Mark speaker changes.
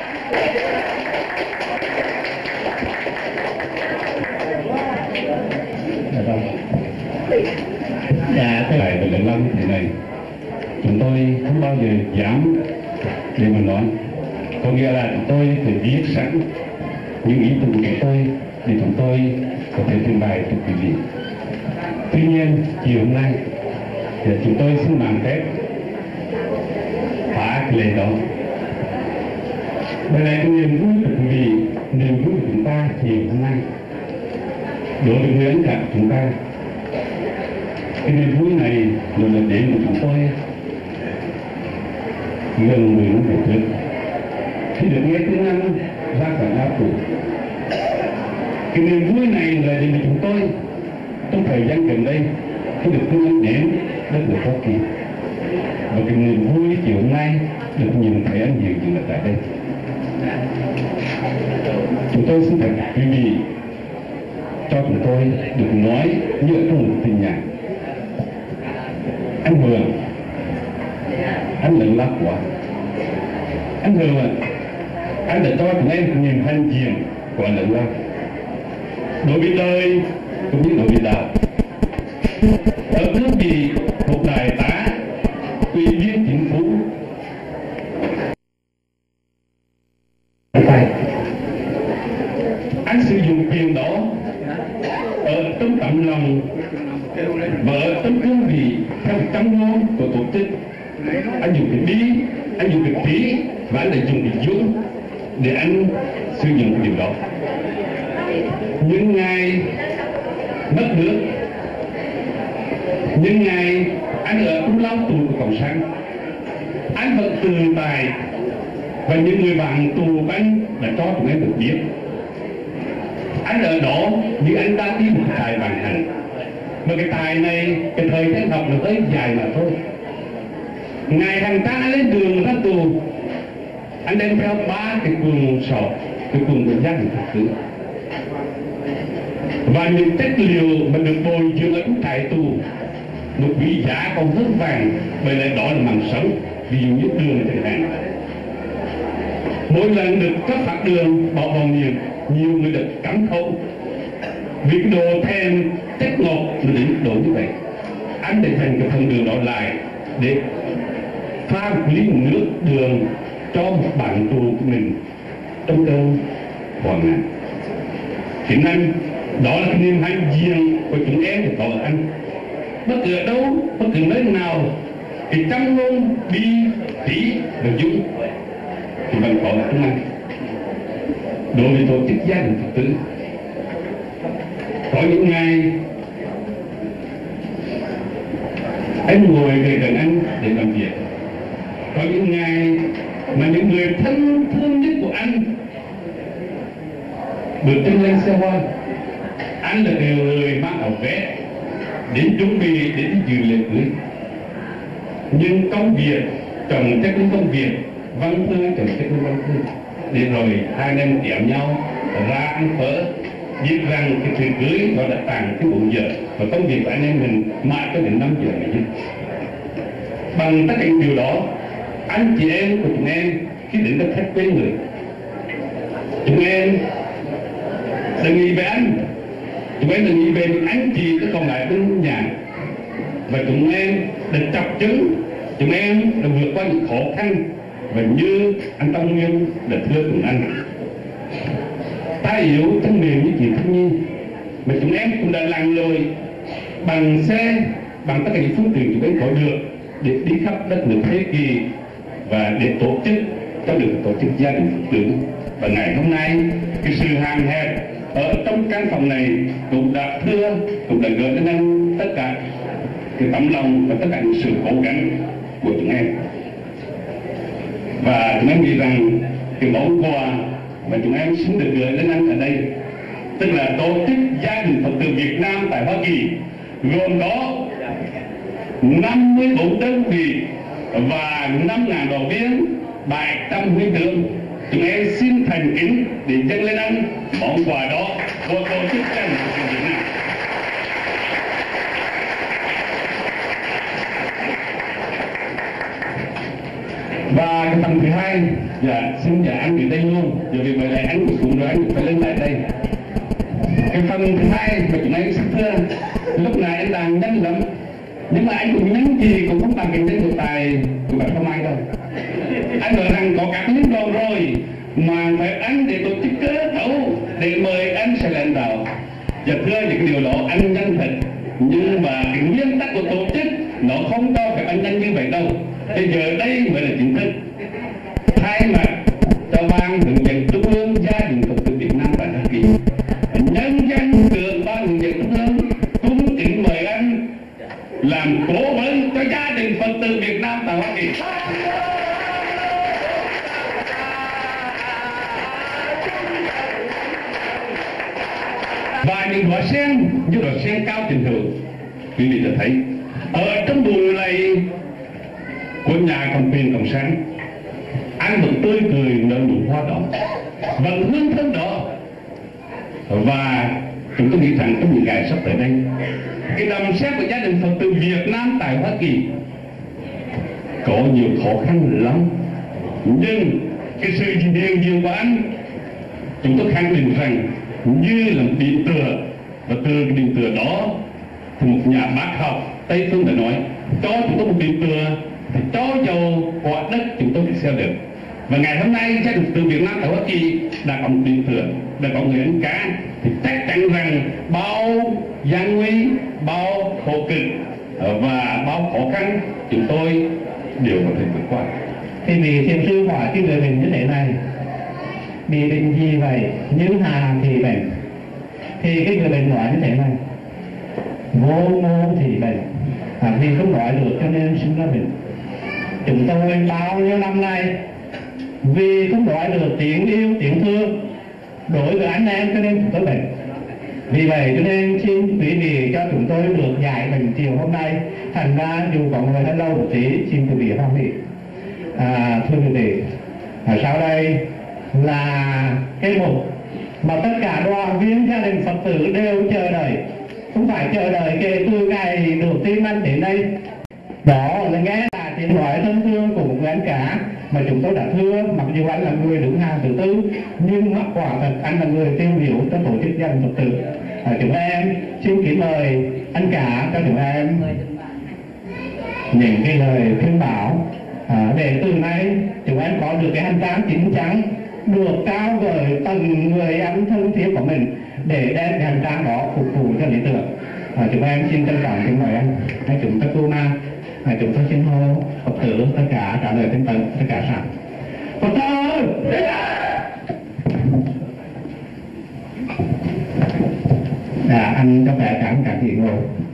Speaker 1: Dạ, cái lại về lần thế này, chúng tôi không bao giờ dám để mà nói. Có nghĩa là chúng tôi phải viết sẵn những ý tưởng của tôi để chúng tôi có thể trình bày cho quý vị. Tuy nhiên, chiều hôm nay thì chúng tôi xin làm phép phá cái lệ đó. Đây là cái niềm vui của quý vị, niềm vui của chúng ta chiều hôm nay. Đối với người lãnh đạo chúng ta, cái niềm vui này là đến của chúng tôi gần 10 năm về trước, khi được nghe tiếng Anh ra khỏi áo tù. Cái niềm vui này là đến của chúng tôi trong thời gian gần đây khi được tiếng Anh đến đất nước Hoa Kỳ. Và cái niềm vui chiều hôm nay được nhìn thấy anh Diệu dừng tại đây. Chúng tôi xin thỉnh quý vị cho chúng tôi được nói như trong một tình nhạc. Anh Hường, anh lẫn lắc quá. Anh Hường à, anh đã cho chúng em nhìn hành diện của lẫn lắc đối với đời cũng như đối với đạo. Ở cương vị một đại tá ủy viên chính phủ anh sử dụng quyền đó ở trong tấm lòng và ở trong cương vị theo tâm ngôn của tổ chức. Anh dùng cái đi, anh dùng cái trí và anh lại dùng cái dũng để anh sử dụng cái điều đó. Những ngày mất nước, những ngày anh ở trong lao tù của cộng sản, anh vẫn từ tài và những người bạn tù của anh đã cho chúng em được biết. Anh ở đó như anh đang đi một tài bằng hành, mà cái tài này cái thời gian học là tới dài mà thôi. Ngày hàng ta lên đường ra tù, anh đem theo 3 cái cuồng sọ, cái cuồng của gia đình thật sự và những chất liệu mà được bồi dưỡng ở trong trại tù, một vị giá còn rất vàng, bởi lẽ đó là mạng sống. Ví dụ như đường chẳng hạn, mỗi lần được cấp phát đường bỏ vào miệng, nhiều người được cắm khâu vì cái đồ thèm chất ngọt nó đến độ như vậy. Anh để thành cái phần đường đó lại để pha một ly nước đường cho một bạn tù của mình trong cơn hoạn nạn. Thì anh đó là cái niềm hãnh diện của chúng em thì có ở anh. Bất cứ ở đâu, bất cứ nơi nào, thì trong ngôn bi trí và dũng thì vẫn có ở trong anh. Đối với tổ chức gia đình Phật tử, có những ngày anh ngồi về gần anh để làm việc. Có những ngày mà những người thân thương nhất của anh bước chân lên xe hoa, anh là người mang áo vest đến chuẩn bị để dự lễ cưới. Nhưng công việc chồng chất đến công việc, văn thư chồng chất đến văn thư, để rồi hai anh em kéo nhau ra ăn phở, biết rằng cái sự cưới nó đã tàn cái 4 giờ và công việc của anh em mình mãi cho đến 5 giờ mới dứt. Bằng tất cả những điều đó, anh chị em của chúng em khi đến đất khách quê người, chúng em đừng nghĩ về anh, chúng em đừng nghĩ về những anh chị đã còn lại bên nhà, và chúng em đã chọc chứng, chúng em đã vượt qua những khó khăn. Và như anh Tâm Nguyên đã thưa cùng anh, ta yếu thân mềm như chị Thanh Nhi, mà chúng em cũng đã lặn lội bằng xe, bằng tất cả những phương tiện chúng em có được để đi khắp đất nước Thế Kỳ và để tổ chức cho được tổ chức gia đình Phật tử. Và ngày hôm nay cái sự hạn hẹp ở trong căn phòng này cũng đã thưa, cũng đã gửi đến anh tất cả cái tấm lòng và tất cả những sự cố gắng của chúng em. Và chúng em nghĩ rằng cái món quà mà chúng em xin được gửi đến anh ở đây, tức là tổ chức gia đình Phật tử Việt Nam tại Hoa Kỳ, gồm có 54 đơn vị và 5.000 đoàn viên, 700 huy chương. Chúng em xin thành kính để dâng lên anh món quà đó của tổ chức gia đình Phật tử Việt Nam. Và cái phần thứ hai, dạ xin dạ anh từ đây luôn, giờ vì vậy là anh xuống rồi anh phải lên lại đây. Cái phần thứ hai mà chúng anh sắp thưa, lúc này anh đang nhanh lắm, nhưng mà anh cũng nhắn gì cũng không bằng cái tên của tài của bạn Không Ai đâu. Anh nói rằng có các liên đoàn rồi mà phải anh để tổ chức cơ cấu để mời anh sẽ lãnh đạo. Dạ thưa những điều đó anh nhanh thật, nhưng mà cái nguyên tắc của tổ chức nó không cho phép anh nhanh như vậy đâu. Bây giờ đây mới là chính thức. Thay mặt cho ban hướng dẫn trung ương gia đình Phật tử Việt Nam tại Hoa Kỳ, nhân dân trưởng ban hướng dẫn trung ương cung kính mời anh làm cố vấn cho gia đình Phật tử Việt Nam tại Hoa Kỳ. Và những đóa sen như đóa sen cao trình hữu, quý vị đã thấy ở trong buồng này của nhà cầm quyền cộng sản, anh vẫn tươi cười nở nụ hoa đỏ, vẫn hương thơm đỏ. Và chúng tôi nghĩ rằng trong những ngày sắp tới đây, cái đầm sen của gia đình Phật tử Việt Nam tại Hoa Kỳ có nhiều khó khăn lắm, nhưng cái sự hiện diện của anh, chúng tôi khẳng định rằng như là một điểm tựa, và từ cái điểm tựa đó thì một nhà bác học Tây Phương đã nói cho chúng tôi một điểm tựa thì cho dầu quả đất chúng tôi phải xeo được. Và ngày hôm nay gia đình từ Việt Nam tại Hoa Kỳ đã có một điểm tựa, đã có người ăn cá, thì chắc chắn rằng bao gian nguy, bao khổ cực và bao khó khăn chúng tôi đều có thể vượt qua.
Speaker 2: Thì vì thiền sư hỏi cái người bệnh như thế này, bị bệnh gì vậy? Như Hà thì bệnh. Thì cái người bệnh nói như thế này: vô mô thì bệnh, vì không nói được cho nên sinh ra bệnh. Chúng tôi bao nhiêu năm nay vì không nói được tiếng yêu, tiếng thương đối với anh em cho nên chúng tôi bệnh. Vì vậy cho nên xin quý vị cho chúng tôi được giải bệnh chiều hôm nay. Thành ra dù có người hơi lâu một tí, xin quý vị hoan hỉ. Thưa quý vị, sau đây là cái mục mà tất cả đoàn viên gia đình Phật tử đều chờ đợi, không phải chờ đợi kể từ ngày đầu tiên anh đến đây. Đó là nghe là tiếng nói thân thương của một người anh cả mà chúng tôi đã thưa, mặc dù anh là người đứng hàng thứ tư, nhưng quả thật anh là người tiêu biểu cho tổ chức gia đình Phật tử. Chúng em xin kính mời anh cả cho chúng em những cái lời khuyên bảo để từ nay chúng em có được cái hành trang chín chắn, được trao gửi từng người anh thân thiết của mình để đem cái hành trang đó phục vụ cho lý tưởng. Chúng em xin trân trọng kính mời anh. Chúng ta tu ma, chúng tôi xin hô Phật tử tất cả trả lời tinh tấn tất cả sẵn. Phật tử anh cho phép cả vị ngồi.